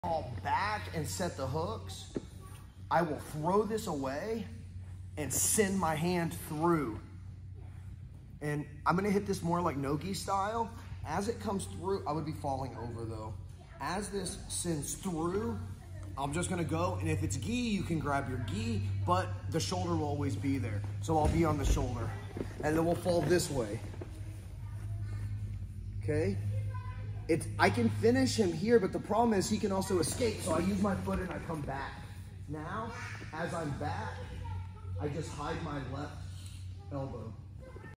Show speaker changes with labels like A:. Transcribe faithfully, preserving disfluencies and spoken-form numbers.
A: fall back and set the hooks, I will throw this away and send my hand through. And I'm gonna hit this more like no-gi style. As it comes through, I would be falling over though. As this sends through, I'm just gonna go, and if it's gi, you can grab your gi, but the shoulder will always be there. So I'll be on the shoulder, and then we'll fall this way. Okay? It's, I can finish him here, but the problem is he can also escape, so I use my foot and I come back. Now, as I'm back, I just hide my left elbow.